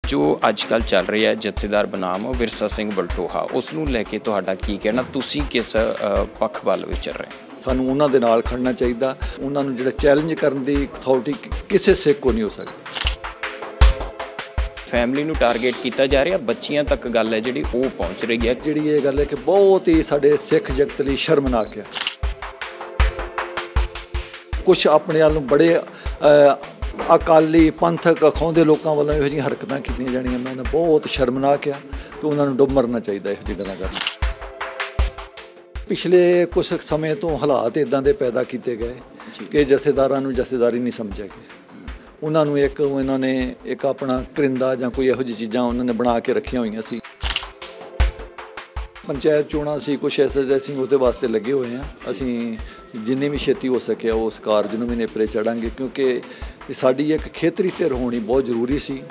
जो अजकल चल रही है जथेदार बनाम विरसा सिंह बलटोहा उसनूं लैके तुहाडा की कहना, तुसीं किस पक्ष ਵੱਲ विचर रहे हैं? ਸਾਨੂੰ ਉਹਨਾਂ ਦੇ ਨਾਲ ਖੜਨਾ ਚਾਹੀਦਾ। ਉਹਨਾਂ ਨੂੰ ਜਿਹੜਾ ਚੈਲੰਜ ਕਰਨ ਦੀ ਅਥਾਰਟੀ ਕਿਸੇ ਸਿੱਖ ਕੋ ਨਹੀਂ ਹੋ ਸਕਦੀ। ਫੈਮਿਲੀ ਨੂੰ ਟਾਰਗੇਟ ਕੀਤਾ ਜਾ ਰਿਹਾ, ਬੱਚੀਆਂ ਤੱਕ ਗੱਲ ਹੈ ਜਿਹੜੀ ਉਹ ਪਹੁੰਚ ਰਹੀ ਹੈ। ਜਿਹੜੀ ਇਹ ਗੱਲ ਹੈ ਕਿ ਬਹੁਤ ਹੀ ਸਾਡੇ ਸਿੱਖ ਜਗਤ ਲਈ ਸ਼ਰਮਨਾਕ ਹੈ। ਕੁਛ ਆਪਣੇ ਆਪ ਨੂੰ ਬੜੇ ਅਕਾਲੀ ਪੰਥਕ ਅਖਾਉਂਦੇ ਲੋਕਾਂ ਵੱਲੋਂ ਇਹੋ ਜਿਹੀਆਂ ਹਰਕਤਾਂ ਕੀਤੀਆਂ ਜਾਣੀਆਂ ਮੈਂ ਬਹੁਤ ਸ਼ਰਮਨਾਕ ਆ ਤੇ ਉਹਨਾਂ ਨੂੰ ਡੁੱਬ ਮਰਨਾ ਚਾਹੀਦਾ ਇਹੋ ਜਿਹੀ ਗੱਲਾਂ ਕਰਨ। ਪਿਛਲੇ ਕੁਝ ਸਮੇਂ ਤੋਂ ਹਾਲਾਤ ਇੱਦਾਂ ਦੇ ਪੈਦਾ ਕੀਤੇ ਗਏ ਕਿ ਜਥੇਦਾਰਾਂ ਨੂੰ ਜਥੇਦਾਰੀ ਨਹੀਂ ਸਮਝਿਆ ਗਿਆ। ਉਹਨਾਂ ਨੂੰ ਇਹਨਾਂ ਨੇ ਇੱਕ ਆਪਣਾ ਕਰਿੰਦਾ ਜਾਂ ਕੋਈ ਇਹੋ ਜਿਹੀ ਚੀਜ਼ਾਂ ਉਹਨਾਂ ਨੇ ਬਣਾ ਕੇ ਰੱਖੀਆਂ ਹੋਈਆਂ ਸੀ। ਪੰਚਾਇਤ ਚੋਣਾਂ ਸੀ, ਕੁਛ ਅਸੀਂ ਉਹਦੇ ਵਾਸਤੇ ਲੱਗੇ ਹੋਏ ਹਾਂ। ਅਸੀਂ ਜਿੰਨੀ ਵੀ ਛੇਤੀ ਹੋ ਸਕਿਆ ਉਸ ਕਾਰਜ ਨੂੰ ਵੀ ਨੇਪਰੇ ਚੜਾਂਗੇ ਕਿਉਂਕਿ ਸਾਡੀ ਇੱਕ ਖੇਤਰੀ ਧਿਰ ਹੋਣੀ ਬਹੁਤ ਜ਼ਰੂਰੀ ਸੀ।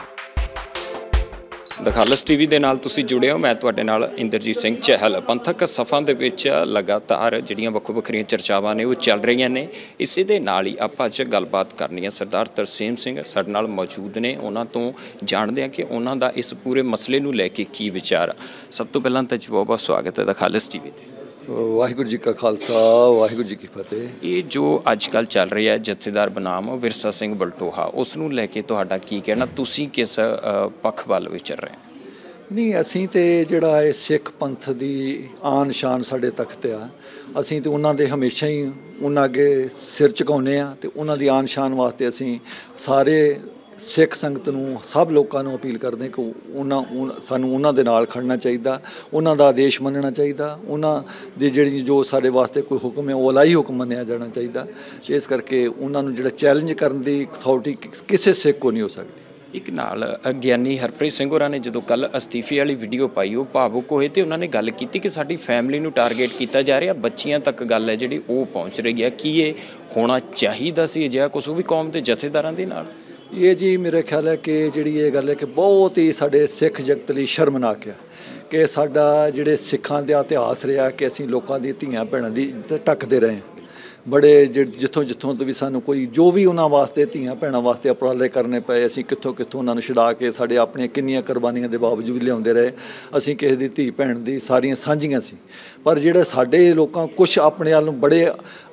ਦਖਾਲਸ ਟੀਵੀ ਦੇ ਨਾਲ ਤੁਸੀਂ ਜੁੜੇ ਹੋ। ਮੈਂ ਤੁਹਾਡੇ ਨਾਲ ਇੰਦਰਜੀਤ ਸਿੰਘ ਚਹਿਲ। ਪੰਥਕ ਸਫਾਂ ਦੇ ਵਿੱਚ ਲਗਾਤਾਰ ਜਿਹੜੀਆਂ ਵੱਖੋ ਵੱਖਰੀਆਂ ਚਰਚਾਵਾਂ ਨੇ ਉਹ ਚੱਲ ਰਹੀਆਂ ਨੇ। ਇਸੇ ਦੇ ਨਾਲ ਹੀ ਆਪਾਂ ਅੱਜ ਗੱਲਬਾਤ ਕਰਨੀ ਹੈ। ਸਰਦਾਰ ਤਰਸੇਮ ਸਿੰਘ ਸਾਡੇ ਨਾਲ ਮੌਜੂਦ ਨੇ, ਉਹਨਾਂ ਤੋਂ ਜਾਣਦੇ ਹਾਂ ਕਿ ਉਹਨਾਂ ਦਾ ਇਸ ਪੂਰੇ ਮਸਲੇ ਨੂੰ ਲੈ ਕੇ ਕੀ ਵਿਚਾਰ ਆ। ਸਭ ਤੋਂ ਪਹਿਲਾਂ ਤਾਂ ਜੀ ਬਹੁਤ ਬਹੁਤ ਸਵਾਗਤ ਹੈ ਦਖਾਲਸ ਟੀਵੀ ਤੇ। ਵਾਹਿਗੁਰੂ ਜੀ ਕਾ ਖਾਲਸਾ, ਵਾਹਿਗੁਰੂ ਜੀ ਕੀ ਫਤਿਹ। ਇਹ ਜੋ ਅੱਜ ਕੱਲ੍ਹ ਚੱਲ ਰਿਹਾ ਜਥੇਦਾਰ ਬਨਾਮ ਵਿਰਸਾ ਸਿੰਘ ਬਲਟੋਹਾ ਉਸ ਨੂੰ ਲੈ ਕੇ ਤੁਹਾਡਾ ਕੀ ਕਹਿਣਾ, ਤੁਸੀਂ ਕਿਸ ਪੱਖ ਵੱਲ ਵਿਚਰ ਰਹੇ? ਨਹੀਂ, ਅਸੀਂ ਤਾਂ ਜਿਹੜਾ ਇਹ ਸਿੱਖ ਪੰਥ ਦੀ ਆਨ ਸ਼ਾਨ ਸਾਡੇ ਤਖਤ ਆ, ਅਸੀਂ ਤਾਂ ਉਹਨਾਂ ਦੇ ਹਮੇਸ਼ਾ ਹੀ ਉਹਨਾਂ ਅੱਗੇ ਸਿਰ ਝੁਕਾਉਂਦੇ ਹਾਂ ਅਤੇ ਉਹਨਾਂ ਦੀ ਆਨ ਸ਼ਾਨ ਵਾਸਤੇ ਅਸੀਂ ਸਾਰੇ ਸਿੱਖ ਸੰਗਤ ਨੂੰ ਸਭ ਲੋਕਾਂ ਨੂੰ ਅਪੀਲ ਕਰਦੇ ਕਿ ਸਾਨੂੰ ਉਹਨਾਂ ਦੇ ਨਾਲ ਖੜਨਾ ਚਾਹੀਦਾ, ਉਹਨਾਂ ਦਾ ਆਦੇਸ਼ ਮੰਨਣਾ ਚਾਹੀਦਾ, ਉਹਨਾਂ ਦੀ ਜਿਹੜੀ ਜੋ ਸਾਡੇ ਵਾਸਤੇ ਕੋਈ ਹੁਕਮ ਹੈ ਉਹ ਇਲਾਹੀ ਹੁਕਮ ਮੰਨਿਆ ਜਾਣਾ ਚਾਹੀਦਾ। ਇਸ ਕਰਕੇ ਉਹਨਾਂ ਨੂੰ ਜਿਹੜਾ ਚੈਲੰਜ ਕਰਨ ਦੀ ਅਥਾਰਟੀ ਕਿਸੇ ਸਿੱਖ ਕੋ ਨਹੀਂ ਹੋ ਸਕਦੀ। ਇੱਕ ਨਾਲ ਗਿਆਨੀ ਹਰਪ੍ਰੀਤ ਸਿੰਘ ਹੋਰਾਂ ਨੇ ਜਦੋਂ ਕੱਲ੍ਹ ਅਸਤੀਫੇ ਵਾਲੀ ਵੀਡੀਓ ਪਾਈ ਉਹ ਭਾਵੁਕ ਹੋਏ ਅਤੇ ਉਹਨਾਂ ਨੇ ਗੱਲ ਕੀਤੀ ਕਿ ਸਾਡੀ ਫੈਮਿਲੀ ਨੂੰ ਟਾਰਗੇਟ ਕੀਤਾ ਜਾ ਰਿਹਾ, ਬੱਚੀਆਂ ਤੱਕ ਗੱਲ ਹੈ ਜਿਹੜੀ ਉਹ ਪਹੁੰਚ ਰਹੀ ਹੈ। ਕੀ ਇਹ ਹੋਣਾ ਚਾਹੀਦਾ ਸੀ ਅਜਿਹਾ ਕੁਛ, ਉਹ ਵੀ ਕੌਮ ਦੇ ਜਥੇਦਾਰਾਂ ਦੇ ਨਾਲ? ਇਹ ਜੀ ਮੇਰੇ ਖਿਆਲ ਹੈ ਕਿ ਜਿਹੜੀ ਇਹ ਗੱਲ ਹੈ ਕਿ ਬਹੁਤ ਹੀ ਸਾਡੇ ਸਿੱਖ ਜਗਤ ਲਈ ਸ਼ਰਮਨਾਕ ਆ ਕਿ ਸਾਡਾ ਜਿਹੜੇ ਸਿੱਖਾਂ ਦਾ ਇਤਿਹਾਸ ਰਿਹਾ ਕਿ ਅਸੀਂ ਲੋਕਾਂ ਦੀ ਧੀਆਂ ਭੈਣਾਂ ਦੀ ਢੱਕਦੇ ਰਹੇ ਹਾਂ। ਬੜੇ ਜਿੱਥੋਂ ਤੋਂ ਵੀ ਸਾਨੂੰ ਕੋਈ ਜੋ ਵੀ ਉਹਨਾਂ ਵਾਸਤੇ ਧੀਆਂ ਭੈਣਾਂ ਵਾਸਤੇ ਉਪਰਾਲੇ ਕਰਨੇ ਪਏ, ਅਸੀਂ ਕਿੱਥੋਂ ਉਹਨਾਂ ਨੂੰ ਛੁਡਾ ਕੇ ਸਾਡੇ ਆਪਣੀਆਂ ਕਿੰਨੀਆਂ ਕੁਰਬਾਨੀਆਂ ਦੇ ਬਾਵਜੂਦ ਲਿਆਉਂਦੇ ਰਹੇ। ਅਸੀਂ ਕਿਸੇ ਦੀ ਧੀ ਭੈਣ ਦੀ ਸਾਰੀਆਂ ਸਾਂਝੀਆਂ ਸੀ। ਪਰ ਜਿਹੜੇ ਸਾਡੇ ਲੋਕਾਂ ਕੁਛ ਆਪਣੇ ਆਪ ਨੂੰ ਬੜੇ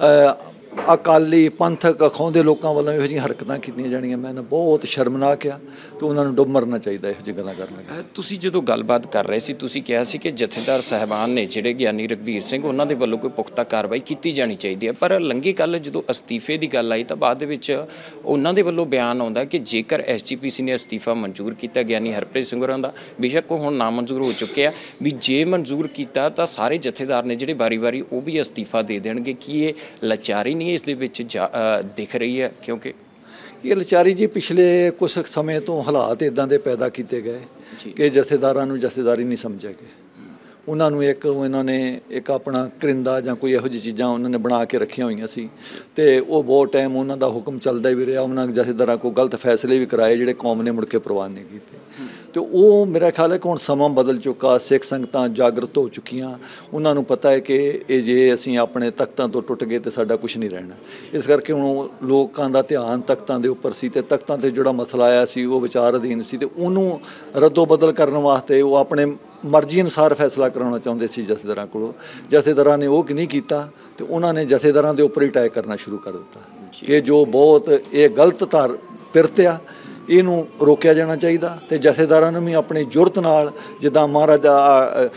ਅਕਾਲੀ ਪੰਥਕ ਅਖਾਉਂਦੇ ਲੋਕਾਂ ਵੱਲੋਂ ਇਹੋ ਜਿਹੀਆਂ ਹਰਕਤਾਂ ਕੀਤੀਆਂ ਜਾਣੀਆਂ ਮੈਂ ਬਹੁਤ ਸ਼ਰਮਨਾਕ ਆ ਤੇ ਉਹਨਾਂ ਨੂੰ ਡੁੱਬ ਮਰਨਾ ਚਾਹੀਦਾ ਇਹੋ ਜਿਹੀ ਗੱਲਾਂ ਕਰਨ ਲੱਗੇ। ਤੁਸੀਂ ਜਦੋਂ ਗੱਲਬਾਤ ਕਰ ਰਹੇ ਸੀ ਤੁਸੀਂ ਕਿਹਾ ਸੀ ਕਿ ਜਥੇਦਾਰ ਸਾਹਿਬਾਨ ਨੇ ਜਿਹੜੇ ਗਿਆਨੀ ਰਘਬੀਰ ਸਿੰਘ ਉਹਨਾਂ ਦੇ ਵੱਲੋਂ ਕੋਈ ਪੁਖਤਾ ਕਾਰਵਾਈ ਕੀਤੀ ਜਾਣੀ ਚਾਹੀਦੀ ਹੈ, ਪਰ ਲੰਘੀ ਕੱਲ੍ਹ ਜਦੋਂ ਅਸਤੀਫੇ ਦੀ ਗੱਲ ਆਈ ਤਾਂ ਬਾਅਦ ਦੇ ਵਿੱਚ ਉਹਨਾਂ ਦੇ ਵੱਲੋਂ ਬਿਆਨ ਆਉਂਦਾ ਕਿ ਜੇਕਰ SGPC ਨੇ ਅਸਤੀਫਾ ਮਨਜ਼ੂਰ ਕੀਤਾ ਗਿਆਨੀ ਹਰਪ੍ਰੀਤ ਸਿੰਘ ਹੋਰਾਂ ਦਾ, ਬੇਸ਼ੱਕ ਉਹ ਹੁਣ ਨਾਮਨਜ਼ੂਰ ਹੋ ਚੁੱਕੇ ਆ, ਵੀ ਜੇ ਮਨਜ਼ੂਰ ਕੀਤਾ ਤਾਂ ਸਾਰੇ ਜਥੇਦਾਰ ਨੇ ਜਿਹੜੇ ਵਾਰੀ ਉਹ ਵੀ ਅਸਤੀਫਾ ਦੇ ਦੇਣਗੇ। ਕੀ ਇਹ ਲਾਚਾਰੀ ਨਹੀਂ ਇਸ ਦੇ ਵਿੱਚ ਦਿਖ ਰਹੀ ਹੈ? ਕਿਉਂਕਿ ਇਹ ਲਾਚਾਰੀ ਜੀ ਪਿਛਲੇ ਕੁਝ ਸਮੇਂ ਤੋਂ ਹਾਲਾਤ ਇੱਦਾਂ ਦੇ ਪੈਦਾ ਕੀਤੇ ਗਏ ਕਿ ਜਥੇਦਾਰਾਂ ਨੂੰ ਜਥੇਦਾਰੀ ਨਹੀਂ ਸਮਝਿਆ ਗਿਆ। ਉਹਨਾਂ ਨੂੰ ਇਹਨਾਂ ਨੇ ਇੱਕ ਆਪਣਾ ਕਰਿੰਦਾ ਜਾਂ ਕੋਈ ਇਹੋ ਜਿਹੀ ਚੀਜ਼ਾਂ ਉਹਨਾਂ ਨੇ ਬਣਾ ਕੇ ਰੱਖੀਆਂ ਹੋਈਆਂ ਸੀ ਅਤੇ ਉਹ ਬਹੁਤ ਟਾਈਮ ਉਹਨਾਂ ਦਾ ਹੁਕਮ ਚੱਲਦਾ ਵੀ ਰਿਹਾ। ਉਹਨਾਂ ਜਥੇਦਾਰਾਂ ਕੋਲ ਗਲਤ ਫੈਸਲੇ ਵੀ ਕਰਾਏ ਜਿਹੜੇ ਕੌਮ ਨੇ ਮੁੜ ਕੇ ਪ੍ਰਵਾਨ ਨਹੀਂ ਕੀਤੇ। ਅਤੇ ਉਹ ਮੇਰਾ ਖਿਆਲ ਹੈ ਕਿ ਹੁਣ ਸਮਾਂ ਬਦਲ ਚੁੱਕਾ, ਸਿੱਖ ਸੰਗਤਾਂ ਜਾਗਰਤ ਹੋ ਚੁੱਕੀਆਂ। ਉਹਨਾਂ ਨੂੰ ਪਤਾ ਹੈ ਕਿ ਇਹ ਜੇ ਅਸੀਂ ਆਪਣੇ ਤਖਤਾਂ ਤੋਂ ਟੁੱਟ ਗਏ ਤਾਂ ਸਾਡਾ ਕੁਛ ਨਹੀਂ ਰਹਿਣਾ। ਇਸ ਕਰਕੇ ਹੁਣ ਲੋਕਾਂ ਦਾ ਧਿਆਨ ਤਖਤਾਂ ਦੇ ਉੱਪਰ ਸੀ ਅਤੇ ਤਖਤਾਂ 'ਤੇ ਜਿਹੜਾ ਮਸਲਾ ਆਇਆ ਸੀ ਉਹ ਵਿਚਾਰ ਅਧੀਨ ਸੀ ਅਤੇ ਉਹਨੂੰ ਰੱਦੋ ਬਦਲ ਕਰਨ ਵਾਸਤੇ ਉਹ ਆਪਣੇ ਮਰਜ਼ੀ ਅਨੁਸਾਰ ਫੈਸਲਾ ਕਰਾਉਣਾ ਚਾਹੁੰਦੇ ਸੀ ਜਥੇਦਾਰਾਂ ਕੋਲੋਂ। ਜਥੇਦਾਰਾਂ ਨੇ ਉਹ ਨਹੀਂ ਕੀਤਾ ਅਤੇ ਉਹਨਾਂ ਨੇ ਜਥੇਦਾਰਾਂ ਦੇ ਉੱਪਰ ਹੀ ਅਟੈਕ ਕਰਨਾ ਸ਼ੁਰੂ ਕਰ ਦਿੱਤਾ ਕਿ ਜੋ ਬਹੁਤ ਇਹ ਗਲਤ ਪਿਰਤ ਆ, ਇਹਨੂੰ ਰੋਕਿਆ ਜਾਣਾ ਚਾਹੀਦਾ। ਅਤੇ ਜਥੇਦਾਰਾਂ ਨੂੰ ਵੀ ਆਪਣੀ ਜੁਰਤ ਨਾਲ ਜਿੱਦਾਂ ਮਹਾਰਾਜਾ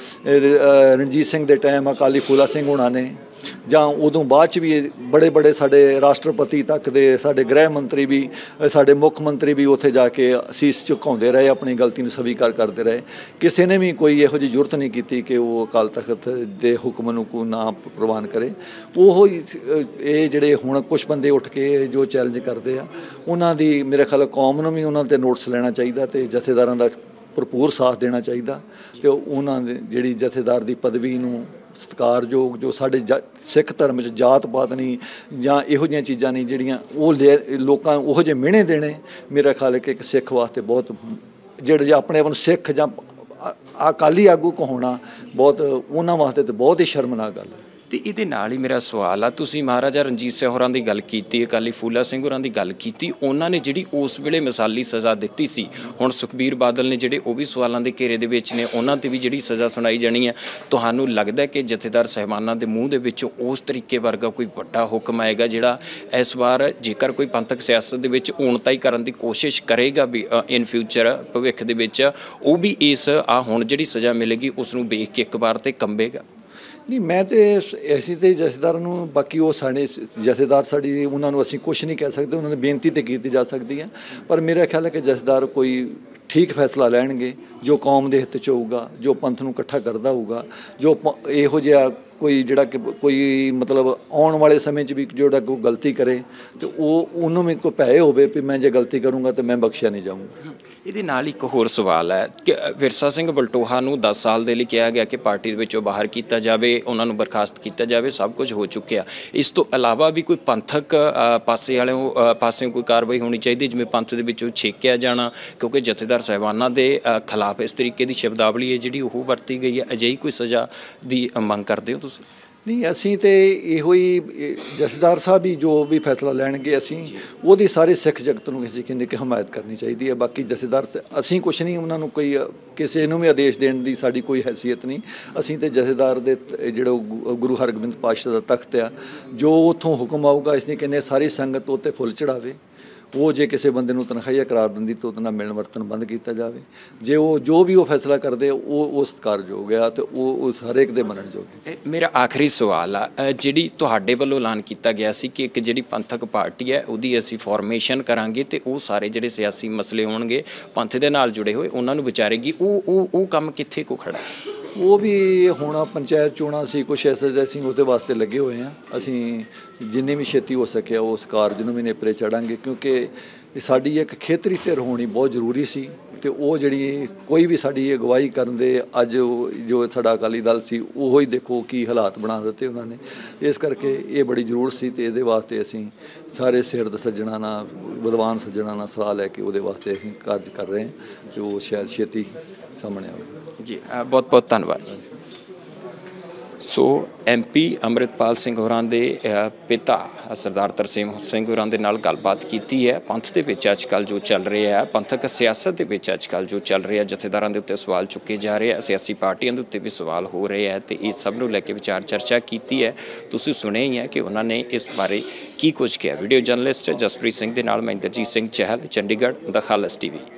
ਰਣਜੀਤ ਸਿੰਘ ਦੇ ਟਾਈਮ ਅਕਾਲੀ ਫੂਲਾ ਸਿੰਘ ਹੋਣਾ ਨੇ ਜਾਂ ਉਦੋਂ ਬਾਅਦ 'ਚ ਵੀ ਬੜੇ ਸਾਡੇ ਰਾਸ਼ਟਰਪਤੀ ਤੱਕ ਦੇ ਸਾਡੇ ਗ੍ਰਹਿ ਮੰਤਰੀ ਵੀ, ਸਾਡੇ ਮੁੱਖ ਮੰਤਰੀ ਵੀ ਉੱਥੇ ਜਾ ਕੇ ਸੀਸ ਝੁਕਾਉਂਦੇ ਰਹੇ, ਆਪਣੀ ਗਲਤੀ ਨੂੰ ਸਵੀਕਾਰ ਕਰਦੇ ਰਹੇ। ਕਿਸੇ ਨੇ ਵੀ ਕੋਈ ਇਹੋ ਜਿਹੀ ਜ਼ਰੂਰਤ ਨਹੀਂ ਕੀਤੀ ਕਿ ਉਹ ਅਕਾਲ ਤਖਤ ਦੇ ਹੁਕਮ ਨੂੰ ਕੋਈ ਨਾ ਪ੍ਰਵਾਨ ਕਰੇ। ਉਹ ਇਹ ਜਿਹੜੇ ਹੁਣ ਕੁਛ ਬੰਦੇ ਉੱਠ ਕੇ ਜੋ ਚੈਲੰਜ ਕਰਦੇ ਆ ਉਹਨਾਂ ਦੀ ਮੇਰੇ ਖਿਆਲ ਕੌਮ ਨੂੰ ਵੀ ਉਹਨਾਂ 'ਤੇ ਨੋਟਿਸ ਲੈਣਾ ਚਾਹੀਦਾ ਅਤੇ ਜਥੇਦਾਰਾਂ ਦਾ ਭਰਪੂਰ ਸਾਥ ਦੇਣਾ ਚਾਹੀਦਾ ਅਤੇ ਉਹਨਾਂ ਦੇ ਜਿਹੜੀ ਜਥੇਦਾਰ ਦੀ ਪਦਵੀ ਨੂੰ ਸਤਿਕਾਰਯੋਗ ਜੋ ਸਾਡੇ ਸਿੱਖ ਧਰਮ 'ਚ ਜਾਤ ਪਾਤ ਨਹੀਂ ਜਾਂ ਇਹੋ ਜਿਹੀਆਂ ਚੀਜ਼ਾਂ ਨਹੀਂ ਜਿਹੜੀਆਂ ਉਹ ਲੋਕਾਂ ਨੂੰ ਉਹੋ ਜਿਹੇ ਮਿਹਣੇ ਦੇਣੇ, ਮੇਰਾ ਖਿਆਲ ਹੈ ਕਿ ਇੱਕ ਸਿੱਖ ਵਾਸਤੇ ਬਹੁਤ ਜਿਹੜੇ ਆਪਣੇ ਆਪ ਨੂੰ ਸਿੱਖ ਜਾਂ ਅਕਾਲੀ ਆਗੂ ਕਹਾਉਣਾ ਬਹੁਤ ਉਹਨਾਂ ਵਾਸਤੇ ਤਾਂ ਬਹੁਤ ਹੀ ਸ਼ਰਮਨਾਕ ਗੱਲ ਹੈ। ਤੇ ਇਹਦੇ ਨਾਲ ਹੀ ਮੇਰਾ ਸਵਾਲ ਆ, ਤੁਸੀਂ ਮਹਾਰਾਜਾ ਰਣਜੀਤ ਸਿੰਘ ਹੋਰਾਂ ਦੀ ਗੱਲ ਕੀਤੀ, ਅਕਾਲੀ ਫੂਲਾ ਸਿੰਘ ਹੋਰਾਂ ਦੀ ਗੱਲ ਕੀਤੀ, ਉਹਨਾਂ ਨੇ ਜਿਹੜੀ ਉਸ ਵੇਲੇ ਮਿਸਾਲੀ ਸਜ਼ਾ ਦਿੱਤੀ ਸੀ, ਹੁਣ ਸੁਖਬੀਰ ਬਾਦਲ ਨੇ ਜਿਹੜੇ ਉਹ ਵੀ ਸਵਾਲਾਂ ਦੇ ਘੇਰੇ ਦੇ ਵਿੱਚ ਨੇ, ਉਹਨਾਂ ਤੇ ਵੀ ਜਿਹੜੀ ਸਜ਼ਾ ਸੁਣਾਈ ਜਾਣੀ ਹੈ। ਤੁਹਾਨੂੰ ਲੱਗਦਾ ਕਿ ਜਥੇਦਾਰ ਸਾਹਿਬਾਨਾਂ ਦੇ ਮੂੰਹ ਦੇ ਵਿੱਚੋਂ ਉਸ ਤਰੀਕੇ ਵਰਗਾ ਕੋਈ ਵੱਡਾ ਹੁਕਮ ਆਏਗਾ ਜਿਹੜਾ ਇਸ ਵਾਰ ਜੇਕਰ ਕੋਈ ਪੰਥਕ ਸਿਆਸਤ ਦੇ ਵਿੱਚ ਊਣਤਾਈ ਕਰਨ ਦੀ ਕੋਸ਼ਿਸ਼ ਕਰੇਗਾ ਵੀ ਇਨ ਫਿਊਚਰ ਭਵਿੱਖ ਦੇ ਵਿੱਚ, ਉਹ ਵੀ ਇਸ ਹੁਣ ਜਿਹੜੀ ਸਜ਼ਾ ਮਿਲੇਗੀ ਉਸ ਨੂੰ ਵੇਖ ਕੇ ਇੱਕ ਵਾਰ ਤੇ ਕੰਬੇਗਾ? ਨਹੀਂ, ਮੈਂ ਤੇ ਅਸੀਂ ਤੇ ਜਥੇਦਾਰਾਂ ਨੂੰ, ਬਾਕੀ ਉਹ ਸਾਡੇ ਜਥੇਦਾਰ ਸਾਡੀ, ਉਹਨਾਂ ਨੂੰ ਅਸੀਂ ਕੁਝ ਨਹੀਂ ਕਹਿ ਸਕਦੇ, ਉਹਨਾਂ ਨੂੰ ਬੇਨਤੀ ਤੇ ਕੀਤੀ ਜਾ ਸਕਦੀ ਹੈ। ਪਰ ਮੇਰਾ ਖਿਆਲ ਹੈ ਕਿ ਜਥੇਦਾਰ ਕੋਈ ਠੀਕ ਫੈਸਲਾ ਲੈਣਗੇ ਜੋ ਕੌਮ ਦੇ ਹਿੱਤ 'ਚ ਹੋਊਗਾ, ਜੋ ਪੰਥ ਨੂੰ ਇਕੱਠਾ ਕਰਦਾ ਹੋਊਗਾ, ਜੋ ਇਹੋ ਜਿਹਾ ਕੋਈ ਜਿਹੜਾ ਕਿ ਕੋਈ ਮਤਲਬ ਆਉਣ ਵਾਲੇ ਸਮੇਂ 'ਚ ਵੀ ਜਿਹੜਾ ਕੋਈ ਗਲਤੀ ਕਰੇ ਤੇ ਉਹਨੂੰ ਵੀ ਕੋਈ ਭੈ ਹੋਵੇ ਵੀ ਮੈਂ ਜੇ ਗਲਤੀ ਕਰੂੰਗਾ ਤਾਂ ਮੈਂ ਬਖਸ਼ਿਆ ਨਹੀਂ ਜਾਊਂਗਾ। ਇਹਦੇ ਨਾਲ ਇੱਕ ਹੋਰ ਸਵਾਲ ਹੈ ਕਿ ਵਿਰਸਾ ਸਿੰਘ ਬਲਟੋਹਾ ਨੂੰ 10 ਸਾਲ ਦੇ ਲਈ ਕਿਹਾ ਗਿਆ ਕਿ ਪਾਰਟੀ ਦੇ ਵਿੱਚੋਂ ਬਾਹਰ ਕੀਤਾ ਜਾਵੇ, ਉਹਨਾਂ ਨੂੰ ਬਰਖਾਸਤ ਕੀਤਾ ਜਾਵੇ, ਸਭ ਕੁਝ ਹੋ ਚੁੱਕਿਆ। ਇਸ ਤੋਂ ਇਲਾਵਾ ਵੀ ਕੋਈ ਪੰਥਕ ਪਾਸਿਓਂ ਕੋਈ ਕਾਰਵਾਈ ਹੋਣੀ ਚਾਹੀਦੀ, ਜਿਵੇਂ ਪੰਥ ਦੇ ਵਿੱਚੋਂ ਛੇਕਿਆ ਜਾਣਾ, ਕਿਉਂਕਿ ਜਥੇਦਾਰ ਸਾਹਿਬਾਨਾਂ ਦੇ ਖਿਲਾਫ ਇਸ ਤਰੀਕੇ ਦੀ ਸ਼ਬਦਾਵਲੀ ਹੈ ਜਿਹੜੀ ਉਹ ਵਰਤੀ ਗਈ ਹੈ। ਅਜਿਹੀ ਕੋਈ ਸਜ਼ਾ ਦੀ ਮੰਗ ਕਰਦੇ ਹੋ ਤੁਸੀਂ? ਨਹੀਂ, ਅਸੀਂ ਤੇ ਇਹੋ ਹੀ ਜਥੇਦਾਰ ਸਾਹਿਬ ਹੀ ਜੋ ਵੀ ਫੈਸਲਾ ਲੈਣਗੇ, ਅਸੀਂ ਉਹਦੀ ਸਾਰੇ ਸਿੱਖ ਜਗਤ ਨੂੰ ਅਸੀਂ ਕਹਿੰਦੇ ਕਿ ਹਮਾਇਤ ਕਰਨੀ ਚਾਹੀਦੀ ਹੈ। ਬਾਕੀ ਜਥੇਦਾਰ ਅਸੀਂ ਕੁਛ ਨਹੀਂ, ਉਹਨਾਂ ਨੂੰ ਕੋਈ ਕਿਸੇ ਨੂੰ ਵੀ ਆਦੇਸ਼ ਦੇਣ ਦੀ ਸਾਡੀ ਕੋਈ ਹੈਸੀਅਤ ਨਹੀਂ। ਅਸੀਂ ਤੇ ਜਥੇਦਾਰ ਦੇ ਜਿਹੜਾ ਗੁਰੂ ਹਰਗੋਬਿੰਦ ਪਾਤਸ਼ਾਹ ਦਾ ਤਖਤ ਆ, ਜੋ ਉੱਥੋਂ ਹੁਕਮ ਆਊਗਾ ਅਸੀਂ ਕਹਿੰਦੇ ਸਾਰੀ ਸੰਗਤ ਉੱਤੇ ਫੁੱਲ ਚੜਾਵੇ। ਉਹ ਜੇ ਕਿਸੇ ਬੰਦੇ ਨੂੰ ਤਨਖਾਹੀਆ ਕਰਾਰ ਦਿੰਦੀ ਤਾਂ ਉਹਦੇ ਨਾਲ ਮਿਲਣ ਵਰਤਨ ਬੰਦ ਕੀਤਾ ਜਾਵੇ। ਜੇ ਉਹ ਜੋ ਵੀ ਉਹ ਫੈਸਲਾ ਕਰਦੇ ਉਹ ਸਤਿਕਾਰਯੋਗ ਆ ਤੇ ਉਹ ਹਰੇਕ ਦੇ ਮੰਨਣਯੋਗ। ਮੇਰਾ ਆਖਰੀ ਸਵਾਲ ਆ, ਜਿਹੜੀ ਤੁਹਾਡੇ ਵੱਲੋਂ ਐਲਾਨ ਕੀਤਾ ਗਿਆ ਸੀ ਕਿ ਇੱਕ ਜਿਹੜੀ ਪੰਥਕ ਪਾਰਟੀ ਹੈ ਉਹਦੀ ਅਸੀਂ ਫਾਰਮੇਸ਼ਨ ਕਰਾਂਗੇ ਤੇ ਉਹ ਸਾਰੇ ਜਿਹੜੇ ਸਿਆਸੀ ਮਸਲੇ ਹੋਣਗੇ ਪੰਥ ਦੇ ਨਾਲ ਜੁੜੇ ਹੋਏ ਉਹਨਾਂ ਨੂੰ ਵਿਚਾਰੇਗੀ, ਉਹ ਕੰਮ ਕਿੱਥੇ ਕੋ ਖੜਾ? ਉਹ ਵੀ ਹੁਣ ਪੰਚਾਇਤ ਚੋਣਾਂ ਸੀ, ਕੁਛ ਐਸੇ ਅਸੀਂ ਉਹਦੇ ਵਾਸਤੇ ਲੱਗੇ ਹੋਏ ਹਾਂ। ਅਸੀਂ ਜਿੰਨੀ ਵੀ ਛੇਤੀ ਹੋ ਸਕਿਆ ਉਸ ਕਾਰਜ ਨੂੰ ਵੀ ਨੇਪਰੇ ਚੜਾਂਗੇ, ਕਿਉਂਕਿ ਸਾਡੀ ਇੱਕ ਖੇਤਰੀ ਧਿਰ ਹੋਣੀ ਬਹੁਤ ਜ਼ਰੂਰੀ ਸੀ। ਤੇ ਉਹ ਜਿਹੜੀ ਕੋਈ ਵੀ ਸਾਡੀ ਅਗਵਾਈ ਕਰਨ ਦੇ ਅੱਜ ਜੋ ਸਾਡਾ ਅਕਾਲੀ ਦਲ ਸੀ ਉਹੋ ਹੀ ਦੇਖੋ ਕੀ ਹਾਲਾਤ ਬਣਾ ਦਿੱਤੇ ਉਹਨਾਂ ਨੇ। ਇਸ ਕਰਕੇ ਇਹ ਬੜੀ ਜ਼ਰੂਰਤ ਸੀ ਤੇ ਇਹਦੇ ਵਾਸਤੇ ਅਸੀਂ ਸਾਰੇ ਸਿਰਦ ਸੱਜਣਾ ਨਾਲ, ਵਿਦਵਾਨ ਸੱਜਣਾ ਨਾਲ ਸਲਾਹ ਲੈ ਕੇ ਉਹਦੇ ਵਾਸਤੇ ਅਸੀਂ ਕਾਰਜ ਕਰ ਰਹੇ ਹਾਂ ਤੇ ਉਹ ਸ਼ਾਇਦ ਛੇਤੀ ਸਾਹਮਣੇ ਆਵੇ। ਜੀ ਬਹੁਤ ਬਹੁਤ ਧੰਨਵਾਦ। ਸੋ MP ਅੰਮ੍ਰਿਤਪਾਲ ਸਿੰਘ ਹੋਰਾਂ ਦੇ ਪਿਤਾ ਸਰਦਾਰ ਤਰਸੇਮ ਸਿੰਘ ਹੋਰਾਂ ਦੇ ਨਾਲ ਗੱਲਬਾਤ ਕੀਤੀ ਹੈ। ਪੰਥ ਦੇ ਵਿੱਚ ਅੱਜ ਕੱਲ੍ਹ ਜੋ ਚੱਲ ਰਿਹਾ ਹੈ, ਪੰਥਕ ਸਿਆਸਤ ਦੇ ਵਿੱਚ ਅੱਜ ਕੱਲ੍ਹ ਜੋ ਚੱਲ ਰਿਹਾ, ਜਥੇਦਾਰਾਂ ਦੇ ਉੱਤੇ ਸਵਾਲ ਚੁੱਕੇ ਜਾ ਰਹੇ ਆ, ਸਿਆਸੀ ਪਾਰਟੀਆਂ ਦੇ ਉੱਤੇ ਵੀ ਸਵਾਲ ਹੋ ਰਹੇ ਹੈ ਤੇ ਇਹ ਸਭ ਨੂੰ ਲੈ ਕੇ ਵਿਚਾਰ ਚਰਚਾ ਕੀਤੀ ਹੈ। ਤੁਸੀਂ ਸੁਣਿਆ ਹੀ ਹੈ ਕਿ ਉਹਨਾਂ ਨੇ ਇਸ ਬਾਰੇ ਕੀ ਕੁਝ ਕਿਹਾ। ਵੀਡੀਓ ਜਰਨਲਿਸਟ ਜਸਪ੍ਰੀਤ ਸਿੰਘ ਦੇ ਨਾਲ ਮੈਂ ਇੰਦਰਜੀਤ ਸਿੰਘ ਚਹਿਲ, ਚੰਡੀਗੜ੍ਹ, ਦ ਖਾਲਸ TV।